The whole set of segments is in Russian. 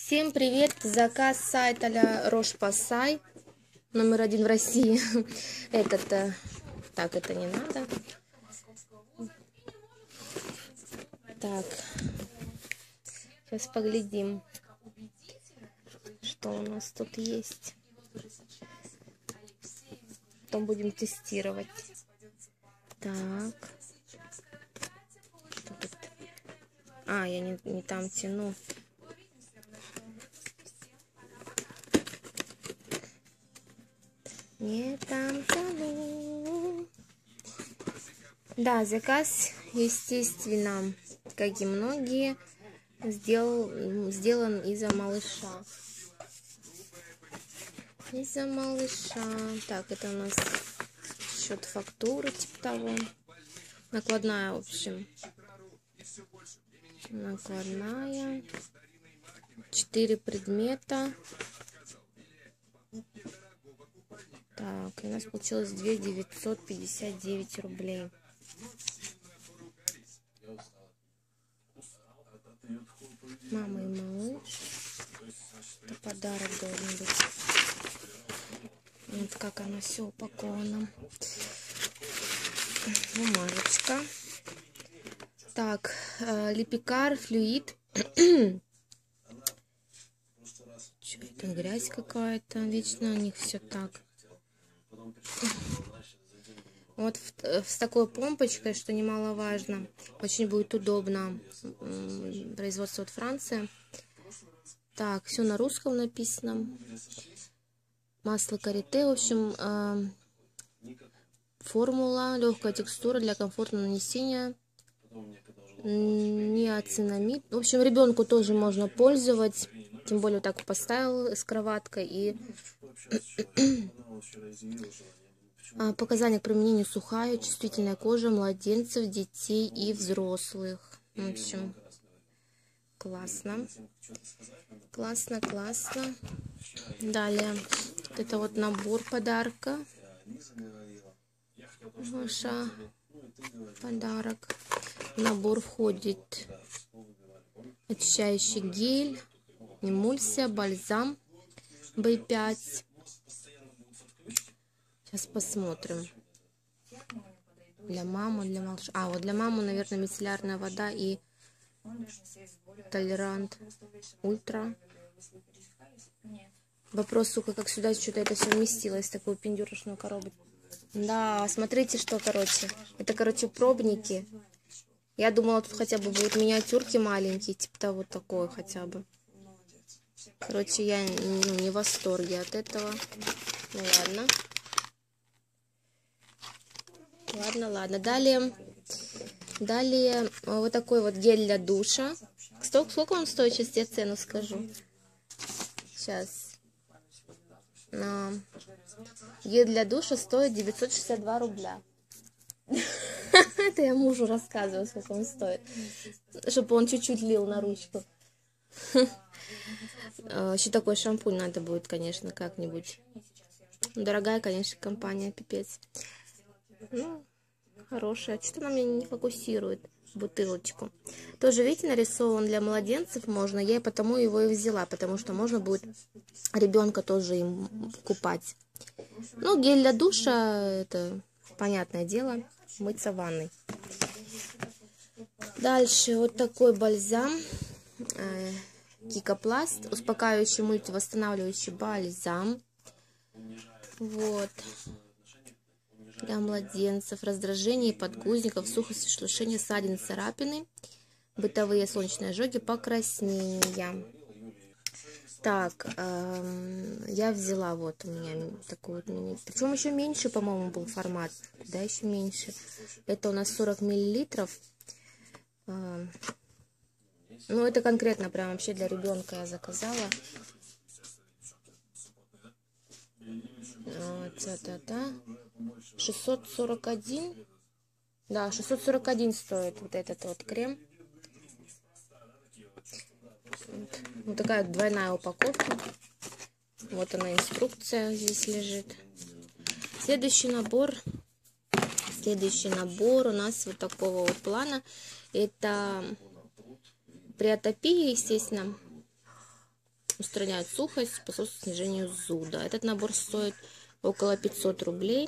Всем привет! Заказ сайта Ля Рош-Посай, №1 в России. Так, это не надо. Так, сейчас поглядим, что у нас тут есть. Потом будем тестировать. Так. Что тут? А, я не там тяну. Не там тяну. Да, заказ, естественно, как и многие, сделан из-за малыша. Из-за малыша. Так, это у нас счет фактуры, типа того. Накладная, в общем. Накладная. 4 предмета. Так, у нас получилось 2959 рублей. Мама и малыш. Это подарок должен быть. Вот как оно все упаковано. Бумажечка. Так, Липикар, флюид. Что это, грязь какая-то. Вечно у них все так. Вот с такой помпочкой, что немаловажно. Очень будет удобно. Производство от Франции. Так, все на русском написано. Масло карите. В общем, формула. Легкая текстура для комфортного нанесения. Неоцинамид. В общем, ребенку тоже можно пользовать. Тем более вот так поставил с кроваткой. И показания к применению: сухая, чувствительная кожа младенцев, детей и взрослых. В общем, классно. Классно, классно. Далее, вот это вот набор подарка. Маша, подарок. В набор входит очищающий гель, эмульсия, бальзам B5. Сейчас посмотрим. Для мамы, для малыша. А, вот для мамы, наверное, мицеллярная вода и толерант ультра. Вопрос, сука, как сюда что-то это все вместилось, такую пиндюрочную коробочку. Да, смотрите, что, короче. Это, короче, пробники. Я думала, тут хотя бы будут миниатюрки маленькие, типа того, такое хотя бы. Короче, я не в восторге от этого. Ну ладно. Ладно. Далее вот такой вот гель для душа. Сколько он стоит? Сейчас я цену скажу. Сейчас. Гель для душа стоит 962 рубля. Это я мужу рассказываю, сколько он стоит. Чтобы он чуть-чуть лил на ручку. Еще такой шампунь надо будет, конечно, как-нибудь. Дорогая, конечно, компания, пипец. Ну, хорошая. Что-то она меня не фокусирует. Бутылочку. Тоже, видите, нарисован для младенцев можно. Я потому его и взяла, потому что можно будет ребенка тоже им купать. Ну, гель для душа, это понятное дело, мыться в ванной. Дальше вот такой бальзам. Кикопласт. Успокаивающий, мультивосстанавливающий бальзам. Вот. Для младенцев. Раздражение подгузников, сухость, шелушение, ссадины, царапины, бытовые солнечные ожоги, покраснения. Так, я взяла вот у меня такой вот мини. Причем еще меньше, по-моему, был формат. Да, еще меньше. Это у нас 40 миллилитров. Ну, это конкретно прям вообще для ребенка я заказала. Вот, 641. Да, 641 стоит вот этот вот крем. Вот такая двойная упаковка. Вот она, инструкция здесь лежит. Следующий набор у нас вот такого вот плана. Это при атопии, естественно. устраняет сухость, способствует снижению зуда. Этот набор стоит около 500 рублей.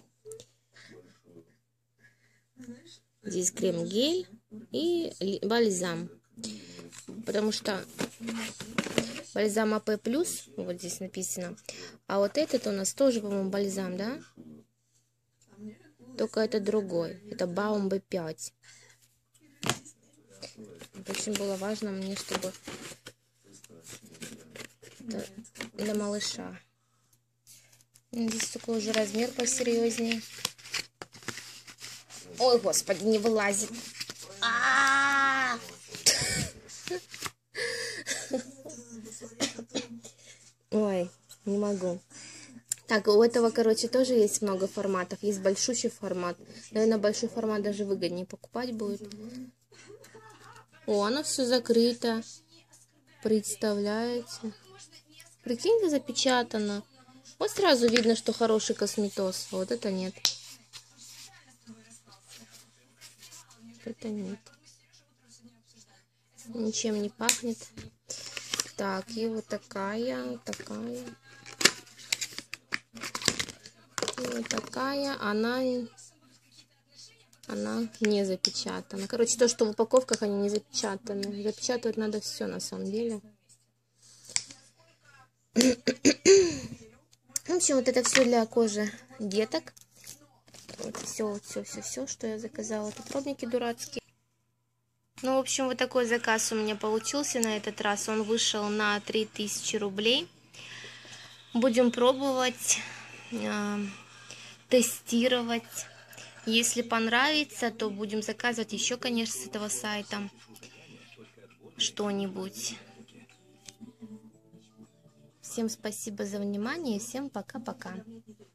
Здесь крем-гель и бальзам. Потому что бальзам АП+, вот здесь написано. А вот этот у нас тоже, по-моему, бальзам, да? Только это другой. Это Баум B5. Очень было важно мне, чтобы для малыша. Здесь такой уже размер посерьезнее. Ой, господи, не вылазит. Ой, не могу. Так, у этого, короче, тоже есть много форматов. Есть большущий формат. Наверное, большой формат даже выгоднее покупать будет. О, оно все закрыто. Представляете? Прикиньте, запечатано. Вот сразу видно, что хороший косметоз. Вот это нет. Это нет. Ничем не пахнет. Так, и вот такая, такая. И вот такая. Она не запечатана. Короче, то, что в упаковках, они не запечатаны. Запечатывать надо все на самом деле. В общем, вот это все для кожи деток. Вот все, что я заказала. Это пробники дурацкие. Ну, в общем, вот такой заказ у меня получился на этот раз. Он вышел на 3000 рублей. Будем пробовать, тестировать. Если понравится, то будем заказывать еще, конечно, с этого сайта что-нибудь. Всем спасибо за внимание и всем пока-пока.